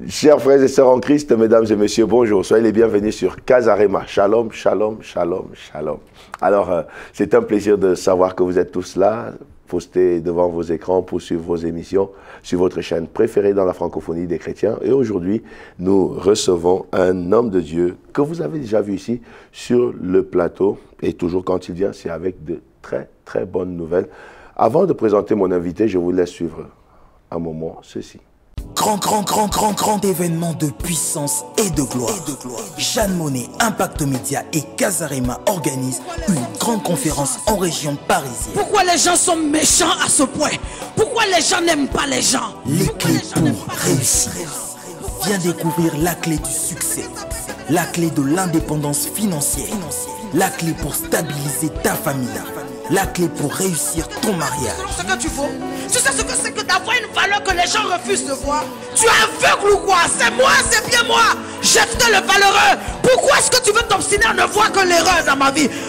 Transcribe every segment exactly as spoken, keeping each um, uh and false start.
Chers frères et sœurs en Christ, mesdames et messieurs, bonjour. Soyez les bienvenus sur Casarema. Shalom, shalom, shalom, shalom. Alors, euh, c'est un plaisir de savoir que vous êtes tous là, postés devant vos écrans pour suivre vos émissions sur votre chaîne préférée dans la francophonie des chrétiens. Et aujourd'hui, nous recevons un homme de Dieu que vous avez déjà vu ici sur le plateau. Et toujours quand il vient, c'est avec de très, très bonnes nouvelles. Avant de présenter mon invité, je vous laisse suivre un moment ceci. Grand, grand, grand, grand, grand événement de puissance et de gloire. Et de gloire. Jeanne Monnet, Impact Média et Casarema organisent une grande conférence en région parisienne. Pourquoi les gens sont méchants à ce point? Pourquoi les gens n'aiment pas les gens? Les clés pour réussir. Viens découvrir la clé du succès, la clé de l'indépendance financière, la clé pour stabiliser ta famille, la clé pour réussir ton mariage. Ce que tu veux, tu sais ce que c'est que d'avoir une valeur que les gens refusent de voir? Tu es aveugle ou quoi? C'est moi, c'est bien moi. J'ai fait le valeureux. Pourquoi est-ce que tu veux t'obstiner à ne voir que l'erreur dans ma vie?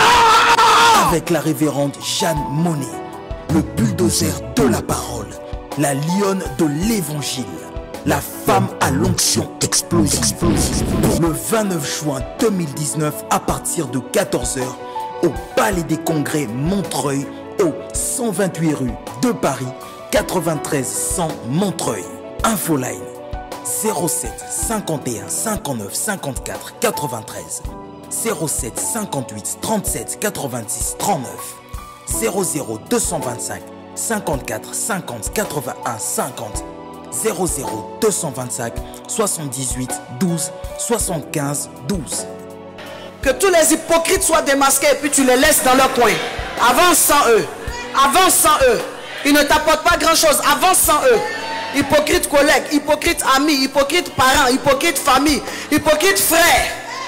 Oh! Avec la révérende Jeanne Monnet, le bulldozer de la parole, la lionne de l'évangile, la femme à l'onction explosive. Le vingt-neuf juin deux mille dix-neuf à partir de quatorze heures au Palais des Congrès Montreuil, au cent vingt-huit rue de Paris, quatre-vingt-treize cent Montreuil. Infoline zéro sept cinquante et un cinquante-neuf cinquante-quatre quatre-vingt-treize, zéro sept cinquante-huit trente-sept quatre-vingt-six trente-neuf, zéro zéro deux cent vingt-cinq cinquante-quatre cinquante quatre-vingt-un cinquante, zéro zéro deux cent vingt-cinq soixante-dix-huit douze soixante-quinze douze. Que tous les hypocrites soient démasqués et puis tu les laisses dans leur coin. Avance sans eux. Avance sans eux. Ils ne t'apportent pas grand chose. Avance sans eux. Hypocrite collègues, hypocrite amis, hypocrite parents, hypocrite famille, hypocrite frères.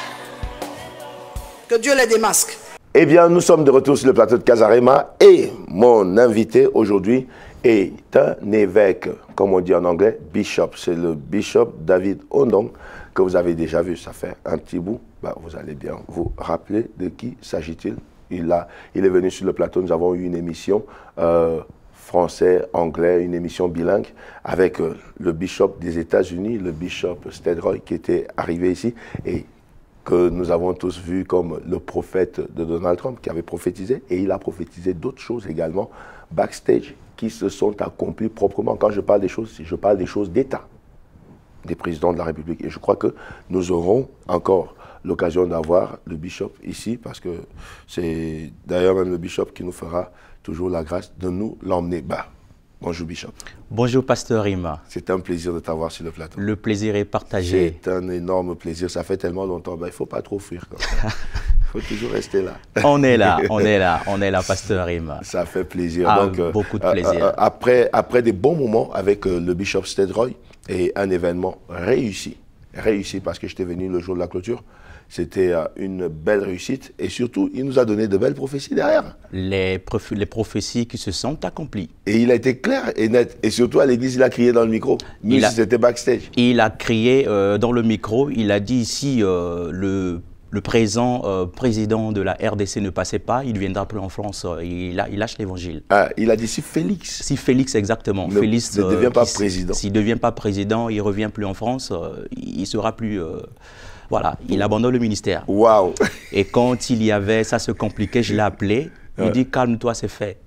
Que Dieu les démasque. Eh bien, nous sommes de retour sur le plateau de Casarema et mon invité aujourd'hui est un évêque, comme on dit en anglais, bishop. C'est le bishop David Ondong que vous avez déjà vu, ça fait un petit bout. Ben, vous allez bien vous rappeler de qui s'agit-il. Il, a, il est venu sur le plateau, nous avons eu une émission euh, français, anglais, une émission bilingue avec euh, le bishop des États-Unis, le bishop Stedroy qui était arrivé ici et que nous avons tous vu comme le prophète de Donald Trump qui avait prophétisé et il a prophétisé d'autres choses également backstage qui se sont accomplies proprement. Quand je parle des choses, je parle des choses d'État, des présidents de la République. Et je crois que nous aurons encore l'occasion d'avoir le bishop ici, parce que c'est d'ailleurs même le bishop qui nous fera toujours la grâce de nous l'emmener. Bah, bonjour bishop. Bonjour pasteur Rima. C'est un plaisir de t'avoir sur le plateau. Le plaisir est partagé. C'est un énorme plaisir, ça fait tellement longtemps. Bah, il ne faut pas trop fuir comme ça. Il faut toujours rester là. On est là, on est là, on est là pasteur Rima. Ça fait plaisir. Ah, Donc, beaucoup de euh, plaisir. Euh, après, après des bons moments avec euh, le bishop Stedroy et un événement réussi, réussi parce que j'étais venu le jour de la clôture, c'était euh, une belle réussite et surtout, il nous a donné de belles prophéties derrière. Les, les prophéties qui se sont accomplies. Et il a été clair et net. Et surtout, à l'église, il a crié dans le micro, même si c'était backstage. Il a crié euh, dans le micro, il a dit ici, euh, le, le présent euh, président de la R D C ne passait pas, il viendra plus en France, euh, il, a, il lâche l'évangile. Ah, il a dit si Félix. Si Félix, exactement. Ne, Félix ne devient euh, pas président. S'il ne devient pas président, il ne revient plus en France, euh, il ne sera plus... Euh, Voilà, il abandonne le ministère. Waouh! Et quand il y avait, ça se compliquait, je l'ai appelé. Il dit, calme-toi, c'est fait.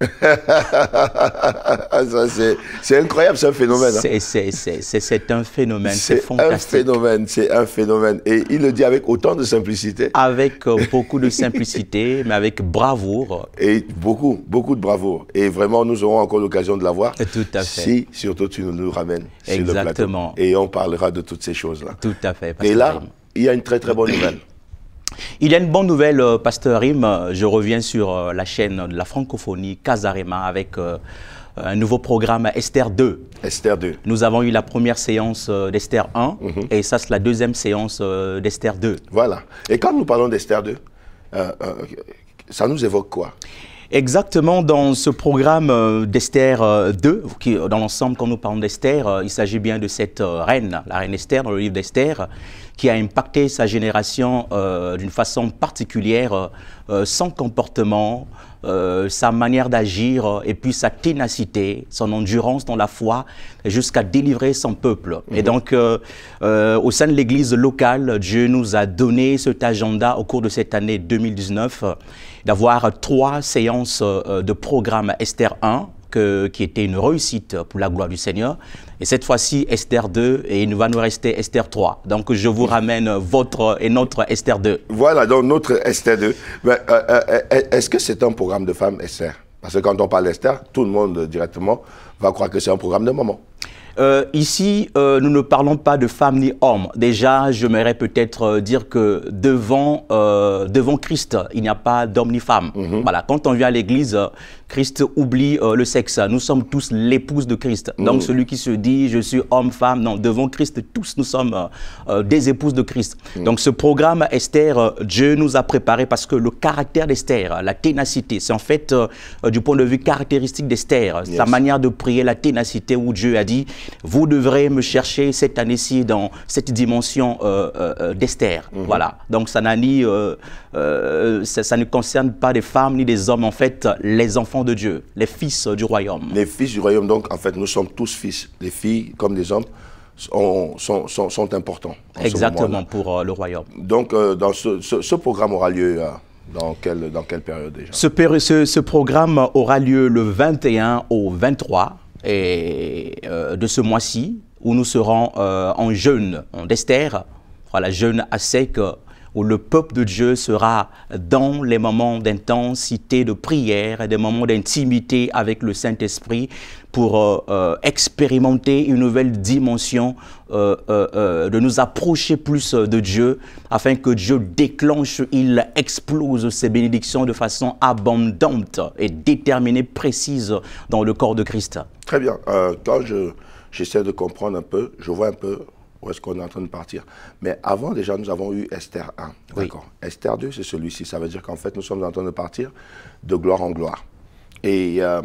C'est incroyable, c'est un phénomène. Hein. C'est un phénomène, c'est fantastique. C'est un phénomène, c'est un phénomène. Et il le dit avec autant de simplicité. Avec euh, beaucoup de simplicité, mais avec bravoure. Et beaucoup, beaucoup de bravoure. Et vraiment, nous aurons encore l'occasion de la voir. Tout à fait. Si, surtout, tu nous ramènes sur Exactement. le plateau. Et on parlera de toutes ces choses-là. Tout à fait. Et là, il y a une très, très bonne nouvelle. Il y a une bonne nouvelle, euh, pasteur Rim. Je reviens sur euh, la chaîne de la francophonie Casarema avec euh, un nouveau programme Esther deux. Esther deux. Nous avons eu la première séance euh, d'Esther un Mm-hmm. et ça c'est la deuxième séance euh, d'Esther deux. Voilà. Et quand nous parlons d'Esther deux, euh, euh, ça nous évoque quoi? Exactement, dans ce programme euh, d'Esther euh, deux, qui, dans l'ensemble, quand nous parlons d'Esther, euh, il s'agit bien de cette euh, reine, la reine Esther, dans le livre d'Esther, qui a impacté sa génération euh, d'une façon particulière, euh, son comportement, euh, sa manière d'agir et puis sa ténacité, son endurance dans la foi jusqu'à délivrer son peuple. Mmh. Et donc, euh, euh, au sein de l'église locale, Dieu nous a donné cet agenda au cours de cette année deux mille dix-neuf d'avoir trois séances euh, de programme Esther un, que, qui était une réussite pour la gloire du Seigneur. Et cette fois-ci, Esther deux, et il va nous rester Esther trois. Donc, je vous ramène votre et notre Esther deux. Voilà, donc notre Esther deux. Mais, euh, euh, est-ce que c'est un programme de femmes, Esther? Parce que quand on parle d'Esther, tout le monde directement va croire que c'est un programme de maman. Euh, ici, euh, nous ne parlons pas de femmes ni hommes. Déjà, j'aimerais peut-être euh, dire que devant, euh, devant Christ, il n'y a pas d'homme ni femme. Mm-hmm. Voilà, quand on vient à l'église, Christ oublie euh, le sexe. Nous sommes tous l'épouse de Christ. Mm. Donc, celui qui se dit, je suis homme, femme, non, devant Christ, tous nous sommes euh, euh, des épouses de Christ. Mm. Donc, ce programme Esther, euh, Dieu nous a préparé parce que le caractère d'Esther, la ténacité, c'est en fait, euh, du point de vue caractéristique d'Esther, yes. Sa manière de prier, la ténacité où Dieu a dit, vous devrez me chercher cette année-ci dans cette dimension euh, euh, d'Esther. Mm-hmm. Voilà. Donc, ça n'a ni, euh, euh, ça, ça ne concerne pas des femmes ni des hommes. En fait, les enfants de Dieu, les fils du royaume. Les fils du royaume, donc, en fait, nous sommes tous fils. Les filles, comme les hommes, sont, sont, sont, sont importants. Exactement, pour euh, le royaume. Donc, euh, dans ce, ce, ce programme aura lieu euh, dans, quelle, dans quelle période déjà? ce, ce, ce programme aura lieu le vingt et un au vingt-trois. Et, euh, de ce mois-ci, où nous serons euh, en jeûne d'Esther, voilà, jeûne à sec, où le peuple de Dieu sera dans les moments d'intensité de prière et des moments d'intimité avec le Saint-Esprit pour euh, euh, expérimenter une nouvelle dimension, euh, euh, euh, de nous approcher plus de Dieu, afin que Dieu déclenche, il explose ses bénédictions de façon abondante et déterminée, précise dans le corps de Christ. Très bien. Euh, quand je, j'essaie de comprendre un peu, je vois un peu où est-ce qu'on est en train de partir. Mais avant, déjà, nous avons eu Esther un. D'accord. Oui. Esther deux, c'est celui-ci. Ça veut dire qu'en fait, nous sommes en train de partir de gloire en gloire. Et euh,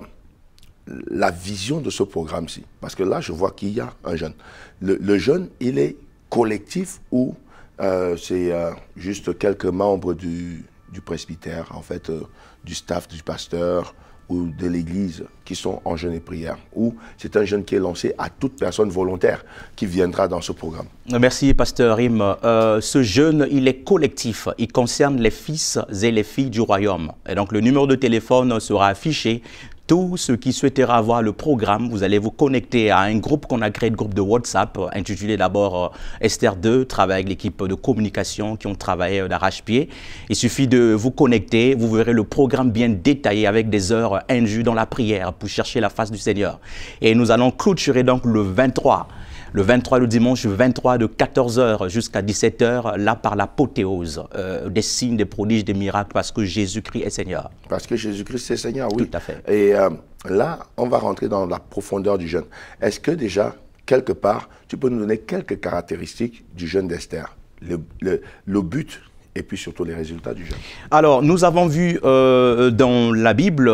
la vision de ce programme-ci, parce que là, je vois qu'il y a un jeûne. Le, le jeûne, il est collectif ou euh, c'est euh, juste quelques membres du, du presbytère, en fait, euh, du staff, du pasteur, ou de l'église qui sont en jeûne et prière, ou c'est un jeûne qui est lancé à toute personne volontaire qui viendra dans ce programme. Merci, pasteur Rim. Euh, ce jeûne, il est collectif. Il concerne les fils et les filles du royaume. Et donc, le numéro de téléphone sera affiché. Tous ceux qui souhaiteront avoir le programme, vous allez vous connecter à un groupe qu'on a créé, le groupe de WhatsApp, intitulé d'abord euh, Esther deux, travaille avec l'équipe de communication qui ont travaillé euh, d'arrache-pied. Il suffit de vous connecter, vous verrez le programme bien détaillé avec des heures indues dans la prière pour chercher la face du Seigneur. Et nous allons clôturer donc le vingt-trois. Le vingt-trois, le dimanche vingt-trois, de quatorze heures jusqu'à dix-sept heures, là par l'apothéose, euh, des signes, des prodiges, des miracles, parce que Jésus-Christ est Seigneur. Parce que Jésus-Christ est Seigneur, oui. Tout à fait. Et euh, là, on va rentrer dans la profondeur du jeûne. Est-ce que déjà, quelque part, tu peux nous donner quelques caractéristiques du jeûne d'Esther, le, le, le but et puis surtout les résultats du jeûne? Alors, nous avons vu euh, dans la Bible,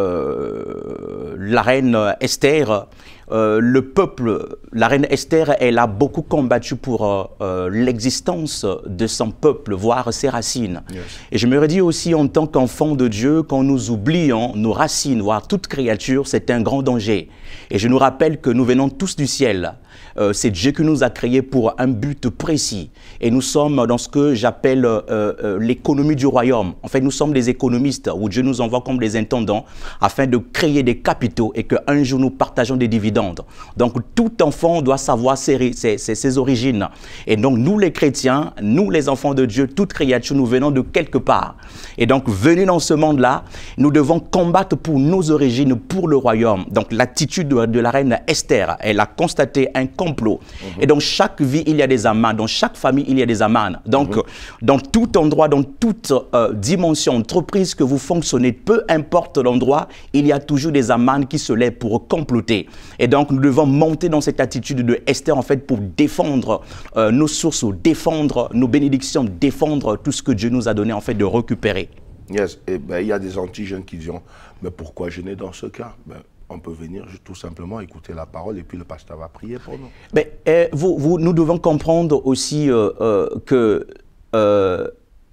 euh, la reine Esther, euh, le peuple, la reine Esther, elle a beaucoup combattu pour euh, l'existence de son peuple, voire ses racines. Yes. Et je me dis aussi, en tant qu'enfant de Dieu, quand nous oublions nos racines, voire toute créature, c'est un grand danger. Et je nous rappelle que nous venons tous du ciel. Euh, c'est Dieu qui nous a créés pour un but précis. Et nous sommes dans ce que j'appelle euh, euh, l'économie du royaume. En fait, nous sommes des économistes où Dieu nous envoie comme des intendants afin de créer des capitaux et qu'un jour nous partageons des dividendes. Donc, tout enfant doit savoir ses, ses, ses, ses origines. Et donc, nous les chrétiens, nous les enfants de Dieu, toute créature, nous venons de quelque part. Et donc, venus dans ce monde-là, nous devons combattre pour nos origines, pour le royaume. Donc, l'attitude de, de la reine Esther, elle a constaté un complot. Mmh. Et dans chaque vie, il y a des amans. Dans chaque famille, il y a des amans. Donc, mmh. dans tout endroit, dans toute euh, dimension, entreprise que vous fonctionnez, peu importe l'endroit, il y a toujours des amans qui se lèvent pour comploter. Et donc, nous devons monter dans cette attitude de Esther, en fait, pour défendre euh, nos sources, défendre nos bénédictions, défendre tout ce que Dieu nous a donné, en fait, de récupérer. Yes. Et ben, il y a des anti-jeunes qui diront, mais pourquoi jeûner dans ce cas? Ben, on peut venir tout simplement écouter la parole et puis le pasteur va prier pour nous. Mais euh, vous, vous, nous devons comprendre aussi euh, euh, que euh,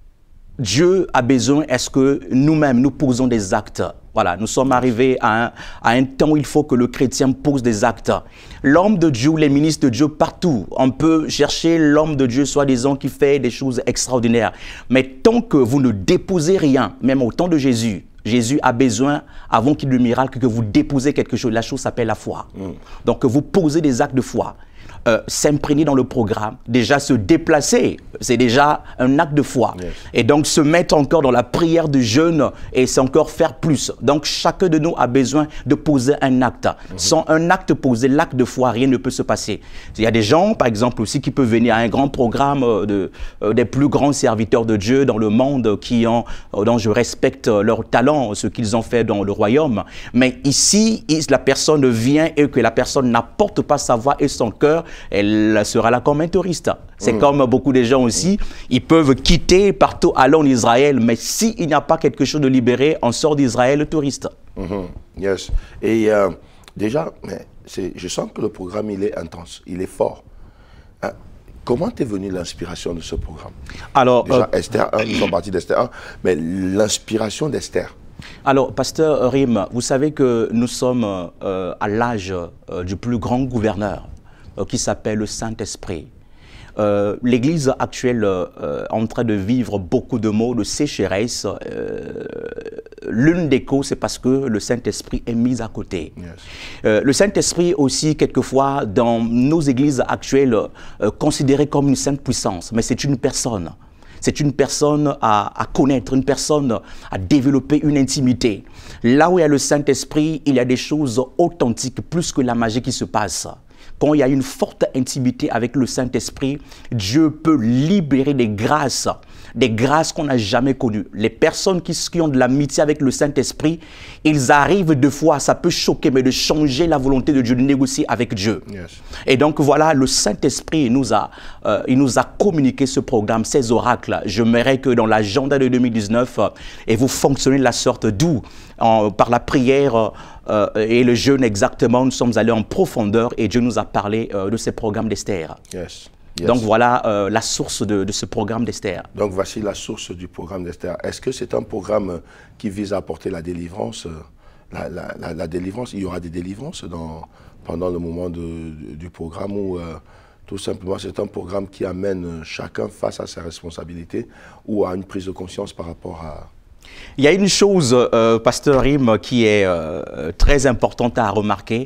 Dieu a besoin, est-ce que nous-mêmes, nous posons des actes? Voilà, nous sommes arrivés à un, à un temps où il faut que le chrétien pose des actes. L'homme de Dieu, les ministres de Dieu, partout, on peut chercher l'homme de Dieu, soi-disant, qui fait des choses extraordinaires. Mais tant que vous ne déposez rien, même au temps de Jésus, Jésus a besoin, avant qu'il y ait le miracle, que vous déposez quelque chose. La chose s'appelle la foi. Mm. Donc, vous posez des actes de foi. Euh, s'imprégner dans le programme, déjà se déplacer, c'est déjà un acte de foi. Yes. Et donc se mettre encore dans la prière de jeûne, et c'est encore faire plus. Donc chacun de nous a besoin de poser un acte. Mm-hmm. Sans un acte posé, l'acte de foi, rien ne peut se passer. Il y a des gens, par exemple aussi, qui peuvent venir à un grand programme de, euh, des plus grands serviteurs de Dieu dans le monde, qui ont, euh, dont je respecte leur talent, ce qu'ils ont fait dans le royaume. Mais ici, la personne vient et que la personne n'apporte pas sa voix et son cœur, elle sera là comme un touriste. C'est mmh. comme beaucoup de gens aussi, ils peuvent quitter partout, aller en Israël, mais s'il n'y a pas quelque chose de libéré, on sort d'Israël touriste. Mmh. Yes. Et euh, déjà, je sens que le programme, il est intense, il est fort. Hein? Comment t'es venue l'inspiration de ce programme? Alors, déjà, euh, Esther un, nous sommes partis d'Esther un, mais l'inspiration d'Esther. Alors, pasteur Rim, vous savez que nous sommes euh, à l'âge euh, du plus grand gouverneur, qui s'appelle le Saint-Esprit. Euh, L'Église actuelle euh, est en train de vivre beaucoup de maux, de sécheresse. Euh, L'une des causes, c'est parce que le Saint-Esprit est mis à côté. Yes. Euh, le Saint-Esprit aussi, quelquefois, dans nos églises actuelles, euh, considéré comme une sainte puissance, mais c'est une personne. C'est une personne à, à connaître, une personne à développer une intimité. Là où il y a le Saint-Esprit, il y a des choses authentiques, plus que la magie qui se passe. Quand il y a une forte intimité avec le Saint-Esprit, Dieu peut libérer des grâces, des grâces qu'on n'a jamais connues. Les personnes qui, qui ont de l'amitié avec le Saint-Esprit, ils arrivent deux fois, ça peut choquer, mais de changer la volonté de Dieu, de négocier avec Dieu. Yes. Et donc voilà, le Saint-Esprit nous a, euh, il nous a communiqué ce programme, ces oracles. J'aimerais que dans l'agenda de deux mille dix-neuf, euh, et vous fonctionnez de la sorte d'où, par la prière euh, et le jeûne exactement, nous sommes allés en profondeur et Dieu nous a parlé euh, de ces programmes d'Esther. Yes. Yes. Donc voilà euh, la source de, de ce programme d'Esther. Donc voici la source du programme d'Esther. Est-ce que c'est un programme qui vise à apporter la délivrance, la, la, la, la délivrance? Il y aura des délivrances dans, pendant le moment de, de, du programme ou euh, tout simplement c'est un programme qui amène chacun face à ses responsabilités ou à une prise de conscience par rapport à... Il y a une chose, euh, pasteur Rim, qui est euh, très importante à remarquer.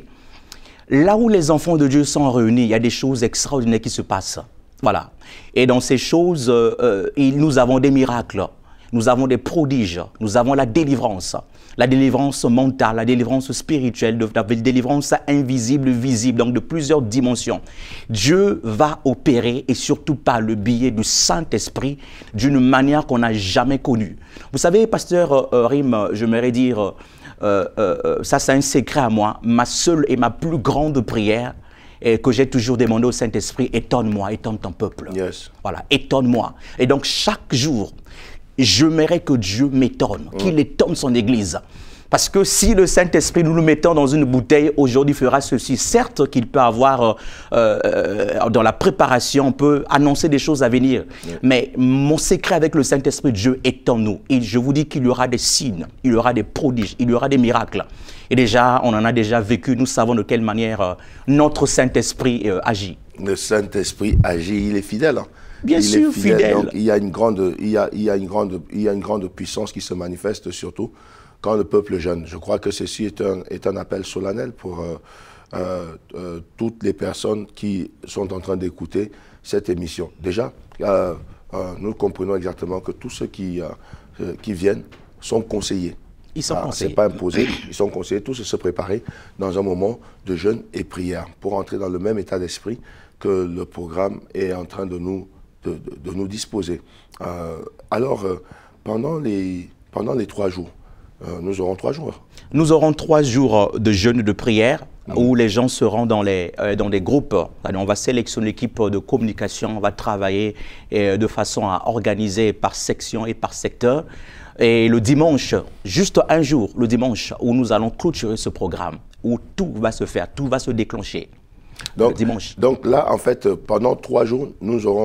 Là où les enfants de Dieu sont réunis, il y a des choses extraordinaires qui se passent. Voilà. Et dans ces choses, euh, nous avons des miracles, nous avons des prodiges, nous avons la délivrance. La délivrance mentale, la délivrance spirituelle, la délivrance invisible, visible, donc de plusieurs dimensions. Dieu va opérer, et surtout par le biais du Saint-Esprit, d'une manière qu'on n'a jamais connue. Vous savez, pasteur euh, Rim, j'aimerais dire, euh, euh, ça c'est un secret à moi, ma seule et ma plus grande prière, et que j'ai toujours demandé au Saint-Esprit, étonne-moi, étonne ton peuple. Yes. Voilà, étonne-moi. Et donc chaque jour, j'aimerais que Dieu m'étonne, mmh. qu'il étonne son Église. Parce que si le Saint-Esprit, nous le mettons dans une bouteille, aujourd'hui fera ceci. Certes qu'il peut avoir, euh, euh, dans la préparation, on peut annoncer des choses à venir. Mmh. Mais mon secret avec le Saint-Esprit, Dieu étonne-nous. Et je vous dis qu'il y aura des signes, il y aura des prodiges, il y aura des miracles. Et déjà, on en a déjà vécu, nous savons de quelle manière euh, notre Saint-Esprit euh, agit. Le Saint-Esprit agit, il est fidèle. Hein. Bien il sûr, est fidèle. fidèle. Donc, il y a une grande, il y a, il y a une grande, il y a une grande puissance qui se manifeste surtout quand le peuple jeûne. Je crois que ceci est un, est un appel solennel pour euh, euh, euh, toutes les personnes qui sont en train d'écouter cette émission. Déjà, euh, euh, nous comprenons exactement que tous ceux qui, euh, qui viennent sont conseillés. Ils sont ah, conseillés. Ce n'est pas imposé, ils sont conseillés tous de se préparer dans un moment de jeûne et prière pour entrer dans le même état d'esprit que le programme est en train de nous De, de, de nous disposer. Euh, alors, euh, pendant, les, pendant les trois jours, euh, nous aurons trois jours. Nous aurons trois jours de jeûne de prière mmh. où les gens seront dans, les, euh, dans des groupes. Alors, on va sélectionner l'équipe de communication, on va travailler euh, de façon à organiser par section et par secteur. Et le dimanche, juste un jour, le dimanche, où nous allons clôturer ce programme, où tout va se faire, tout va se déclencher. Donc, le dimanche. Donc là, en fait, pendant trois jours, nous aurons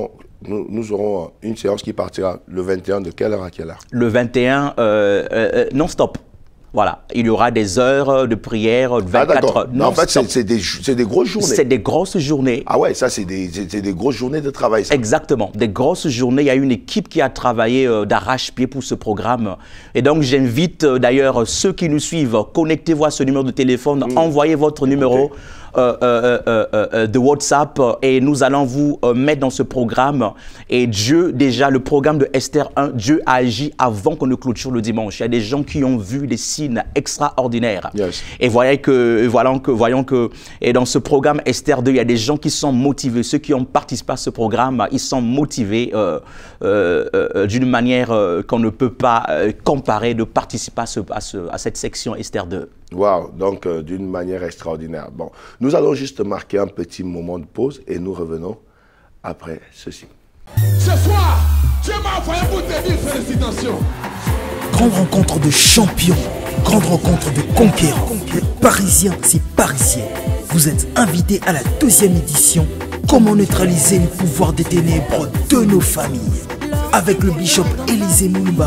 nous, nous aurons une séance qui partira le vingt et un, de quelle heure à quelle heure? Le vingt et un, euh, euh, non-stop. Voilà, il y aura des heures de prière, vingt-quatre heures. Ah, en fait, c'est des, des grosses journées. C'est des grosses journées. Ah ouais, ça, c'est des, des grosses journées de travail. Ça. Exactement, des grosses journées. Il y a une équipe qui a travaillé euh, d'arrache-pied pour ce programme. Et donc, j'invite euh, d'ailleurs ceux qui nous suivent, connectez-vous à ce numéro de téléphone, mmh. envoyez votre numéro. Okay. Euh, euh, euh, euh, de WhatsApp et nous allons vous euh, mettre dans ce programme. Et Dieu, déjà, le programme de Esther un, Dieu a agi avant qu'on ne clôture le dimanche. Il y a des gens qui ont vu des signes extraordinaires. Yes. Et voyez que, voyons que, voyons que, et dans ce programme Esther deux, il y a des gens qui sont motivés. Ceux qui ont participé à ce programme, ils sont motivés euh, euh, euh, d'une manière euh, qu'on ne peut pas euh, comparer de participer à, ce, à, ce, à cette section Esther deux. Wow, donc euh, d'une manière extraordinaire. Bon, nous allons juste marquer un petit moment de pause et nous revenons après ceci. Ce soir, Dieu m'a envoyé pour te dire félicitations. Grande rencontre de champions, grande rencontre de conquérants. Parisiens, c'est parisien. Vous êtes invités à la deuxième édition. Comment neutraliser le pouvoir des ténèbres de nos familles. Avec le bishop Élisée Moumba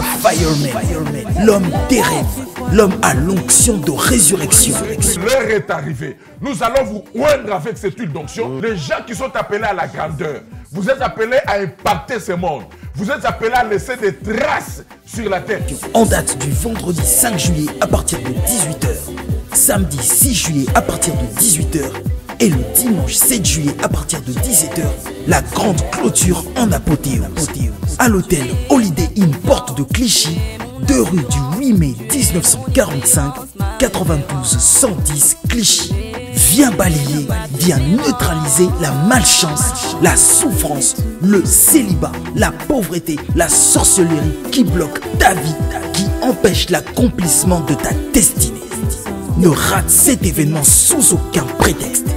Fireman, l'homme des rêves, l'homme à l'onction de résurrection. L'heure est arrivée. Nous allons vous oindre avec cette huile d'onction. Les gens qui sont appelés à la grandeur, vous êtes appelés à impacter ce monde. Vous êtes appelés à laisser des traces sur la terre. En date du vendredi cinq juillet à partir de dix-huit heures, samedi six juillet à partir de dix-huit heures et le dimanche sept juillet à partir de dix-sept heures, la grande clôture en apothéose. À l'hôtel Holiday Inn Porte de Clichy, deux rue du huit mai mille neuf cent quarante-cinq, quatre-vingt-douze cent dix Clichy. Viens balayer, viens neutraliser la malchance, la souffrance, le célibat, la pauvreté, la sorcellerie qui bloque ta vie, qui empêche l'accomplissement de ta destinée. Ne rate cet événement sous aucun prétexte.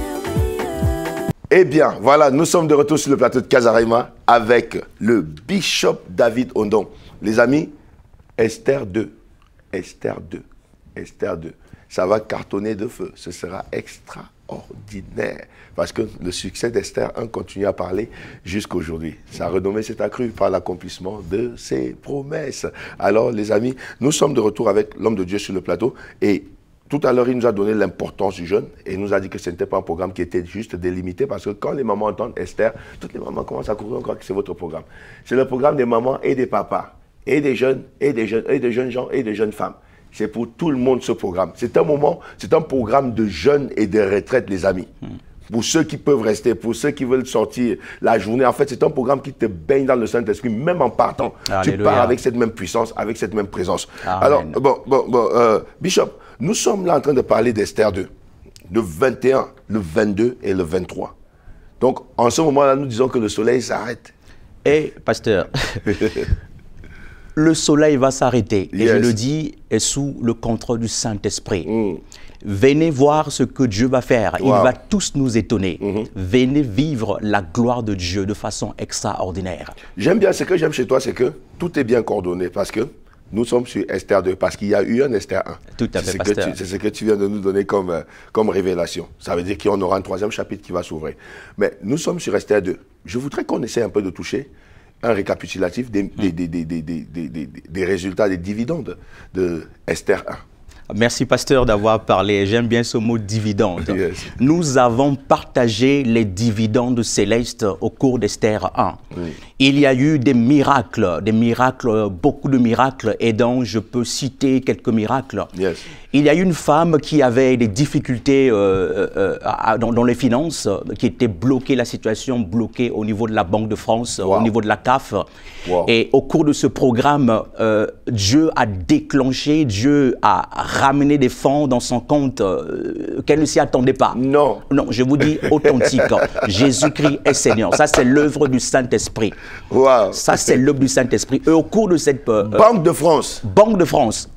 Eh bien, voilà, nous sommes de retour sur le plateau de Casarema avec le bishop David Ondong. Les amis, Esther deux, Esther deux, Esther deux. Ça va cartonner de feu. Ce sera extraordinaire. Parce que le succès d'Esther un continue à parler jusqu'aujourd'hui. Sa renommée s'est accrue par l'accomplissement de ses promesses. Alors, les amis, nous sommes de retour avec l'homme de Dieu sur le plateau. Et tout à l'heure, il nous a donné l'importance du jeûne. Et il nous a dit que ce n'était pas un programme qui était juste délimité. Parce que quand les mamans entendent Esther, toutes les mamans commencent à courir encore que c'est votre programme. C'est le programme des mamans et des papas. Et des jeunes, et des jeunes, et des jeunes gens, et des jeunes femmes. C'est pour tout le monde ce programme. C'est un moment, c'est un programme de jeûne et de retraite, les amis. Mm. Pour ceux qui peuvent rester, pour ceux qui veulent sortir la journée, en fait, c'est un programme qui te baigne dans le Saint-Esprit, même en partant. Alléluia. Tu pars avec cette même puissance, avec cette même présence. Amen. Alors, bon, bon, bon euh, Bishop, nous sommes là en train de parler d'Esther deux, le vingt et un, le vingt-deux et le vingt-trois. Donc, en ce moment-là, nous disons que le soleil s'arrête. Et, pasteur, le soleil va s'arrêter. Et yes. Je le dis, est sous le contrôle du Saint-Esprit. Mm. Venez voir ce que Dieu va faire. Wow. Il va tous nous étonner. Mm-hmm. Venez vivre la gloire de Dieu de façon extraordinaire. J'aime bien, ce que j'aime chez toi, c'est que tout est bien coordonné. Parce que nous sommes sur Esther deux, parce qu'il y a eu un Esther un. Tout à fait, pasteur. C'est ce que tu viens de nous donner comme, euh, comme révélation. Ça veut dire qu'il y en aura un troisième chapitre qui va s'ouvrir. Mais nous sommes sur Esther deux. Je voudrais qu'on essaie un peu de toucher un récapitulatif des, des, des, des, des, des, des, des résultats des dividendes de Esther un. Merci, pasteur, d'avoir parlé. J'aime bien ce mot dividende. Yes. Nous avons partagé les dividendes célestes au cours d'Esther un. Oui. Il y a eu des miracles, des miracles, beaucoup de miracles, et donc je peux citer quelques miracles. Yes. Il y a eu une femme qui avait des difficultés euh, euh, à, dans, dans les finances, qui était bloquée, la situation bloquée au niveau de la Banque de France, wow. au niveau de la C A F. Wow. Et au cours de ce programme, euh, Dieu a déclenché, Dieu a ramené des fonds dans son compte euh, qu'elle ne s'y attendait pas. Non. Non, je vous dis authentique. Jésus-Christ est Seigneur. Ça, c'est l'œuvre du Saint-Esprit. Wow. Ça, c'est l'œuvre du Saint-Esprit. Et au cours de cette... Euh, Banque de France. Banque de France.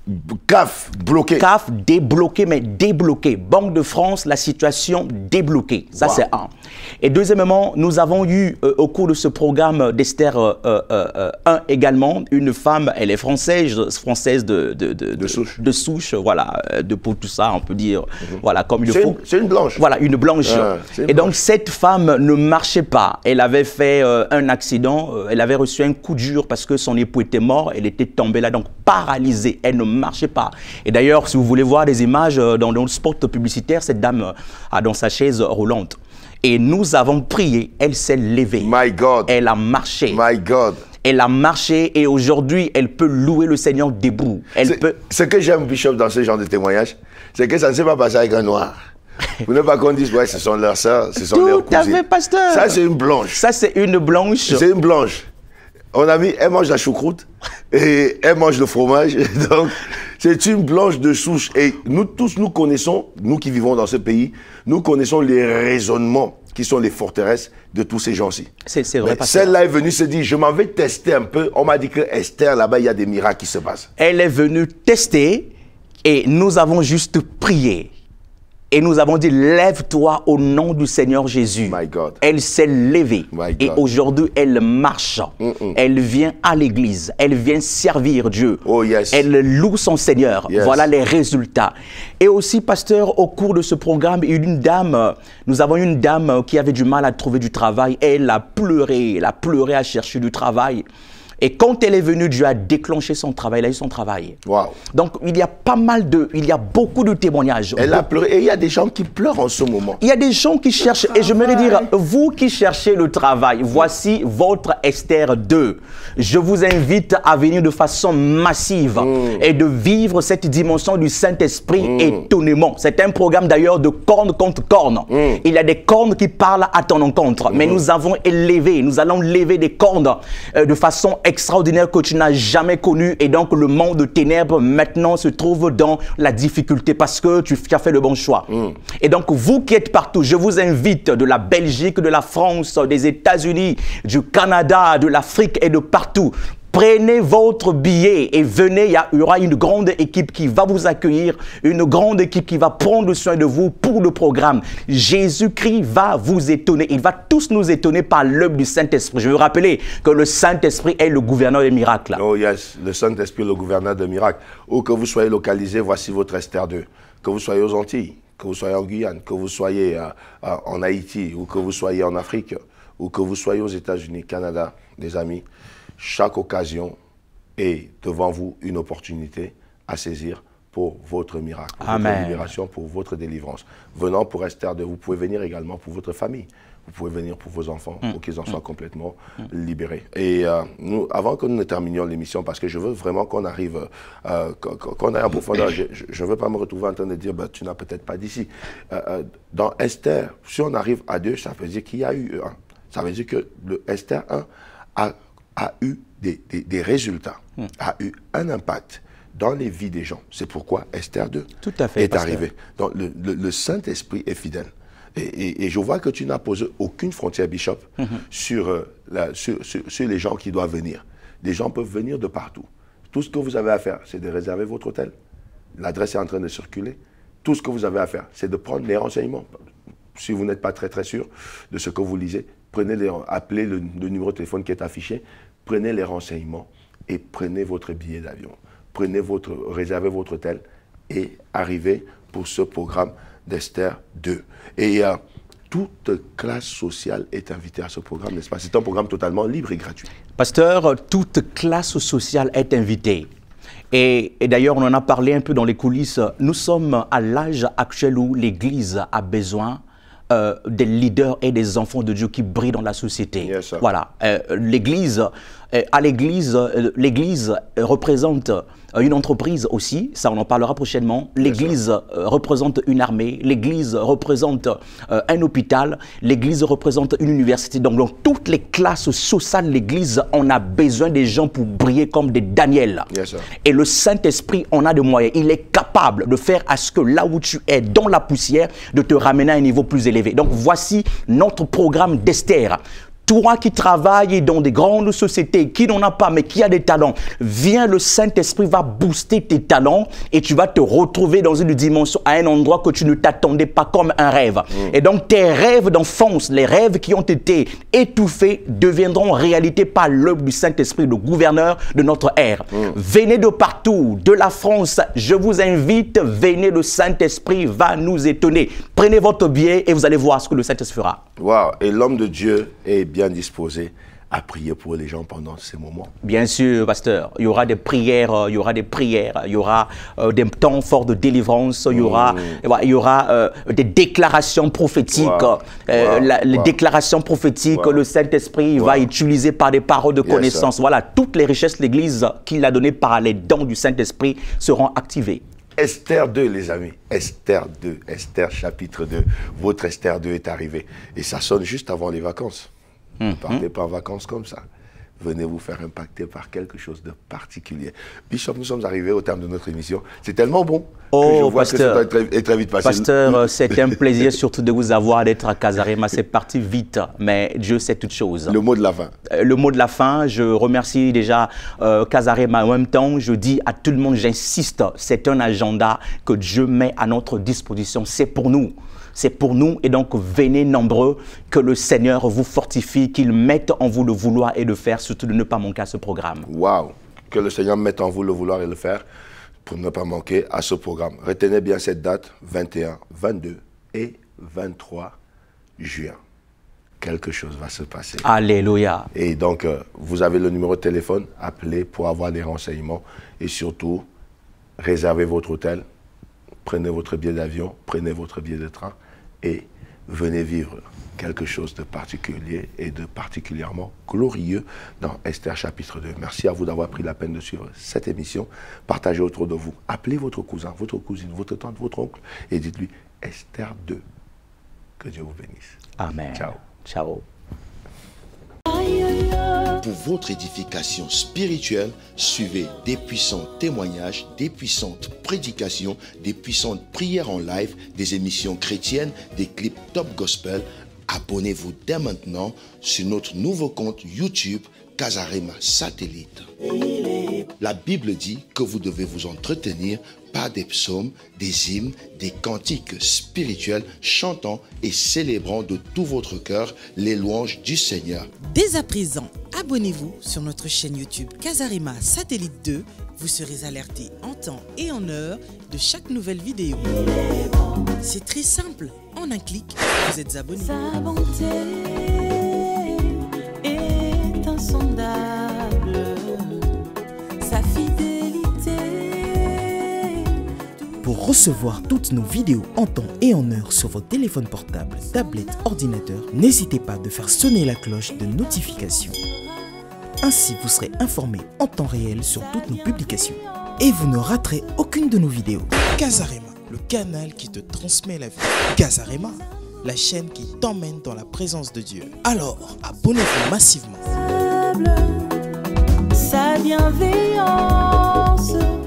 C A F bloqué. C A F débloqué, mais débloqué. Banque de France, la situation débloquée. Ça, wow. c'est un. Et deuxièmement, nous avons eu euh, au cours de ce programme d'Esther euh, euh, euh, un également, une femme, elle est française, française de, de, de, de, de souche, de souche, voilà, de pour tout ça, on peut dire, mm-hmm. voilà, comme il le faut. C'est une blanche. Voilà, une blanche. Ah, une Et blanche. Donc, cette femme ne marchait pas. Elle avait fait euh, un accident, euh, elle avait reçu un coup dur parce que son époux était mort, elle était tombée là, donc paralysée, elle ne marchait pas. Et d'ailleurs, si vous voulez voir des images euh, dans le spot publicitaire, cette dame euh, a dans sa chaise roulante. Et nous avons prié, elle s'est levée. My God. Elle a marché. My God. Elle a marché et aujourd'hui, elle peut louer le Seigneur debout. Elle peut... Ce que j'aime, Bishop, dans ce genre de témoignage, c'est que ça ne s'est pas passé avec un noir. Vous ne pas qu'on dise, ouais, ce sont leurs sœurs, ce sont Tout leurs cousines. Tout à fait, pasteur. Ça, c'est une blanche. Ça, c'est une blanche. C'est une blanche. On a mis, elle mange la choucroute et elle mange le fromage. Donc, c'est une blanche de souche. Et nous tous, nous connaissons, nous qui vivons dans ce pays, nous connaissons les raisonnements qui sont les forteresses de tous ces gens-ci. C'est vrai. Celle-là est venue se dire, je m'en vais tester un peu. On m'a dit que Esther, là-bas, il y a des miracles qui se passent. Elle est venue tester et nous avons juste prié. Et nous avons dit, lève-toi au nom du Seigneur Jésus. My God. Elle s'est levée. My God. Et aujourd'hui, elle marche. Mm -mm. Elle vient à l'église. Elle vient servir Dieu. Oh, yes. Elle loue son Seigneur. Yes. Voilà les résultats. Et aussi, pasteur, au cours de ce programme, une dame, nous avons une dame qui avait du mal à trouver du travail. Elle a pleuré. Elle a pleuré à chercher du travail. Et quand elle est venue, Dieu a déclenché son travail, elle a eu son travail. Wow. Donc, il y a pas mal de, il y a beaucoup de témoignages. Elle a pleuré et il y a des gens qui pleurent en ce moment. Il y a des gens qui cherchent, et je me dire, vous qui cherchez le travail, voici votre Esther deux. Je vous invite à venir de façon massive mm. et de vivre cette dimension du Saint-Esprit mm. étonnément. C'est un programme d'ailleurs de corne contre corne. Mm. Il y a des cornes qui parlent à ton encontre, mm. mais nous avons élevé, nous allons lever des cornes euh, de façon extraordinaire que tu n'as jamais connu, et donc le monde de ténèbres maintenant se trouve dans la difficulté parce que tu as fait le bon choix. Mm. Et donc vous qui êtes partout, je vous invite de la Belgique, de la France, des États-Unis, du Canada, de l'Afrique et de partout. Prenez votre billet et venez, il y aura une grande équipe qui va vous accueillir, une grande équipe qui va prendre soin de vous pour le programme. Jésus-Christ va vous étonner, il va tous nous étonner par l'œuvre du Saint-Esprit. Je veux rappeler que le Saint-Esprit est le gouverneur des miracles. Oh yes, le Saint-Esprit est le gouverneur des miracles. Où que vous soyez localisé, voici votre Esther deux. Que vous soyez aux Antilles, que vous soyez en Guyane, que vous soyez euh, euh, en Haïti, ou que vous soyez en Afrique, ou que vous soyez aux États-Unis, Canada, des amis. Chaque occasion est devant vous une opportunité à saisir pour votre miracle, pour Amen. votre libération, pour votre délivrance. Venant pour Esther deux, vous pouvez venir également pour votre famille. Vous pouvez venir pour vos enfants, mm. pour qu'ils en soient mm. complètement mm. libérés. Et euh, nous, avant que nous ne terminions l'émission, parce que je veux vraiment qu'on arrive, euh, qu'on aille en profondeur, je ne veux pas me retrouver en train de dire, bah, tu n'as peut-être pas d'ici. Euh, dans Esther, si on arrive à deux, ça veut dire qu'il y a eu un. Ça veut dire que le Esther un a a eu des, des, des résultats, mm. a eu un impact dans les vies des gens. C'est pourquoi Esther deux Tout à fait, est arrivé. Donc le, le, le Saint-Esprit est fidèle. Et, et, et je vois que tu n'as posé aucune frontière, Bishop, mm-hmm. sur, euh, la, sur, sur, sur les gens qui doivent venir. Les gens peuvent venir de partout. Tout ce que vous avez à faire, c'est de réserver votre hôtel. L'adresse est en train de circuler. Tout ce que vous avez à faire, c'est de prendre les renseignements. Si vous n'êtes pas très très sûr de ce que vous lisez, prenez les, appelez le, le numéro de téléphone qui est affiché, prenez les renseignements et prenez votre billet d'avion. Prenez votre, réservez votre hôtel et arrivez pour ce programme d'Esther deux. Et euh, toute classe sociale est invitée à ce programme, n'est-ce pas? C'est un programme totalement libre et gratuit. Pasteur, toute classe sociale est invitée. Et, et d'ailleurs, on en a parlé un peu dans les coulisses. Nous sommes à l'âge actuel où l'Église a besoin Euh, des leaders et des enfants de Dieu qui brillent dans la société. Yes, voilà. Euh, L'Église, euh, à l'Église, euh, l'Église représente une entreprise aussi, ça on en parlera prochainement. L'Église euh, représente une armée, l'Église représente euh, un hôpital, l'Église représente une université. Donc dans toutes les classes sociales, l'Église, on a besoin des gens pour briller comme des Daniel. Yes, et le Saint-Esprit, on a des moyens. Il est capable de faire à ce que là où tu es, dans la poussière, de te ramener à un niveau plus élevé. Donc voici notre programme d'Esther. Toi qui travailles dans des grandes sociétés, qui n'en a pas, mais qui a des talents, viens, le Saint-Esprit va booster tes talents et tu vas te retrouver dans une dimension, à un endroit que tu ne t'attendais pas, comme un rêve. Mmh. Et donc tes rêves d'enfance, les rêves qui ont été étouffés, deviendront réalité par l'œuvre du Saint-Esprit, le gouverneur de notre ère. Mmh. Venez de partout, de la France, je vous invite, venez, le Saint-Esprit va nous étonner. Prenez votre billet et vous allez voir ce que le Saint-Esprit fera. Wow. Et l'homme de Dieu est bien disposé à prier pour les gens pendant ces moments. Bien sûr, pasteur. Il y aura des prières, il y aura des prières, il y aura euh, des temps forts de délivrance, il y aura, mmh. il y aura euh, des déclarations prophétiques. Wow. Euh, wow. La, les wow. déclarations prophétiques, wow. le Saint-Esprit wow. va utiliser par des paroles de yes, connaissance. Sir. Voilà, toutes les richesses de l'Église qu'il a données par les dons du Saint-Esprit seront activées. Esther deux, les amis. Esther deux, Esther chapitre deux. Votre Esther deux est arrivé. Et ça sonne juste avant les vacances. Ne mmh. partez pas en vacances comme ça. Venez vous faire impacter par quelque chose de particulier. Bishop, nous sommes arrivés au terme de notre émission. C'est tellement bon oh, que je vois pasteur, que c'est très, très vite passé. Pasteur, c'était un plaisir surtout de vous avoir, d'être à Casarema. C'est parti vite, mais Dieu sait toutes choses. Le mot de la fin. Le mot de la fin, je remercie déjà euh, Casarema. En même temps, je dis à tout le monde, j'insiste, c'est un agenda que Dieu met à notre disposition. C'est pour nous. C'est pour nous, et donc venez nombreux, que le Seigneur vous fortifie, qu'il mette en vous le vouloir et le faire, surtout de ne pas manquer à ce programme. Waouh! Que le Seigneur mette en vous le vouloir et le faire pour ne pas manquer à ce programme. Retenez bien cette date, vingt et un, vingt-deux et vingt-trois juin. Quelque chose va se passer. Alléluia. Et donc, euh, vous avez le numéro de téléphone, appelez pour avoir des renseignements et surtout, réservez votre hôtel. Prenez votre billet d'avion, prenez votre billet de train et venez vivre quelque chose de particulier et de particulièrement glorieux dans Esther chapitre deux. Merci à vous d'avoir pris la peine de suivre cette émission. Partagez autour de vous. Appelez votre cousin, votre cousine, votre tante, votre oncle et dites-lui Esther deux. Que Dieu vous bénisse. Amen. Ciao. Ciao. Pour votre édification spirituelle, suivez des puissants témoignages, des puissantes prédications, des puissantes prières en live, des émissions chrétiennes, des clips top gospel. Abonnez-vous dès maintenant sur notre nouveau compte YouTube Casarema Satellite. La Bible dit que vous devez vous entretenir par des psaumes, des hymnes, des cantiques spirituels, chantant et célébrant de tout votre cœur les louanges du Seigneur. Dès à présent, abonnez-vous sur notre chaîne YouTube Casarema Satellite deux. Vous serez alerté en temps et en heure de chaque nouvelle vidéo. C'est très simple, en un clic, vous êtes abonné. Sa bonté est insondable, sa fidélité. Pour recevoir toutes nos vidéos en temps et en heure sur votre téléphone portable, tablette, ordinateur, n'hésitez pas de faire sonner la cloche de notification. Ainsi, vous serez informé en temps réel sur toutes nos publications. Et vous ne raterez aucune de nos vidéos. Casarema, le canal qui te transmet la vie. Casarema, la chaîne qui t'emmène dans la présence de Dieu. Alors, abonnez-vous massivement. Sa bienveillance